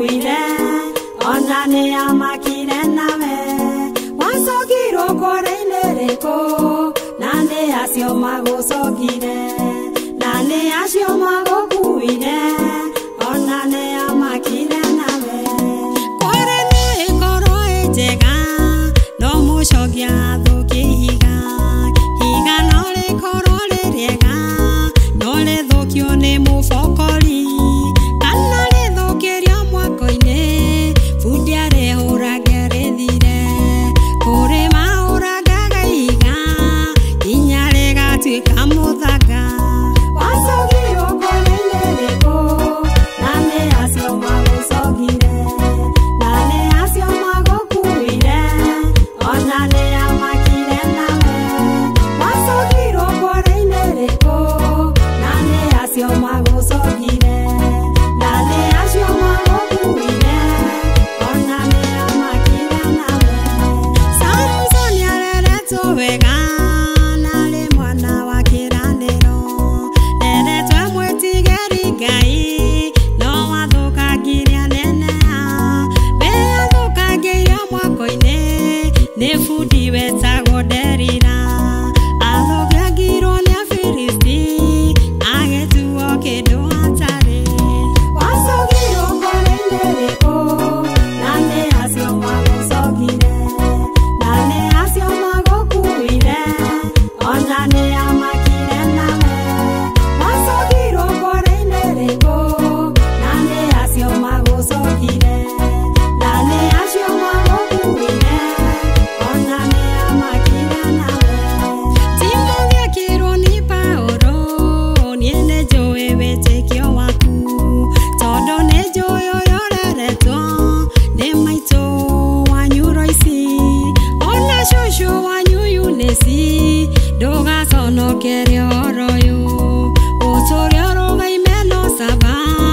magukuire ona nĩ amakire nawe wacokirwo kũrĩ-inĩ rĩkũ na nĩ acio magũcokire na nĩ acio magũkuire ona nĩ amakire nawe kũrĩ nĩ ĩkorwo ĩ njega no mũcokia thũkia ihiga no rĩkorwo rĩ rĩega no rĩthũkio nĩ mũbokori kana rĩthũkĩrio mwako-inĩ bundi arĩhũrange rĩthire kũrĩ mahũrangaga ihiga nginya rĩgatuĩka mũthanga wacokirwo kũrĩ-inĩ rĩkũ na nĩ acio magũcokire na nĩ acio magũkuire ona nĩ amakire nawe wacokirwo kũrĩ-inĩ rĩkũ na nĩ acio magũcokire na nĩ acio magũkuire ona nĩ amakire nawe Samsoni areretwo wega na arĩ mwana wa kĩranĩro reretwo mwĩtigĩri Ngai no wathũkangirie anene we athũkangĩire mwako-inĩ nĩ bundi wetagwo Delila athũkangirwo nĩ Afilisti agĩtuo kĩndũ hatarĩ wacokirwo kũrĩ-inĩ rĩkũ na nĩ acio magũcokire na nĩ acio magũkuire ona nĩ amakire nawe wacokirwo kũrĩ-inĩ rĩkũ na nĩ acio magũcokire na nĩ acio magũkuire ona nĩ amakire nawe Timothy akĩrwo nĩ Paũlũ niĩ nĩ njũĩ wĩtĩkio waku tondũ nĩ njũĩ ũrĩa ũreretwo nĩ maitũ wanyu Loisi ona cũcũ wanyu Eunice ndũgaconokere ũhoro ũyũ ũtũũre ũrũgaime na ũcamba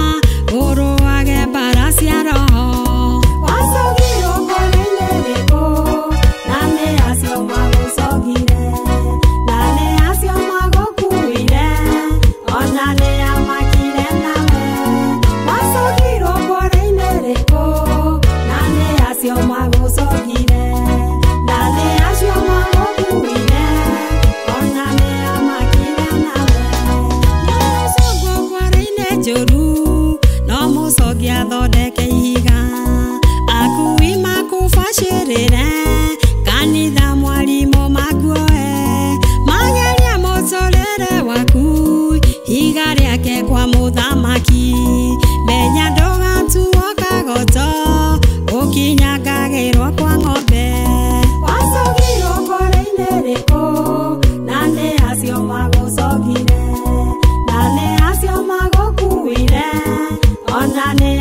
ũrũage mbara cia roho wacokirwo kũrĩ-inĩ rĩkũ na nĩ acio magũcokire na nĩ acio magũkuire ona nĩ amakire nawe wacokirwo kũrĩ-inĩ rĩkũ na nĩ acio magũcokire na nĩ acio magũkuire ona nĩ amakire nawe no mũcokwo kwara-inĩ njũru no mũcokia athondeke ihiga akui makũbacĩrĩre kanitha mwarimũ makuoe mageria mũtũrĩre waku ihiga rĩake kwa mũthamaki menya ndũgatuo kagoto ũkinyangagĩrwo kwa ng'ombe wacokirwo kũrĩ-inĩ rĩkũ na nĩ acio magũcokire na nĩ acio magũkuire ona nĩ